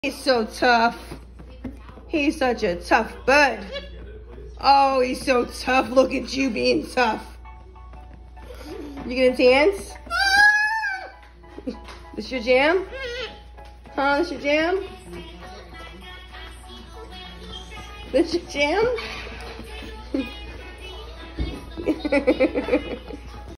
He's so tough. He's such a tough bud. Oh, he's so tough. Look at you being tough. You gonna dance? This your jam? Huh? This your jam? This your jam?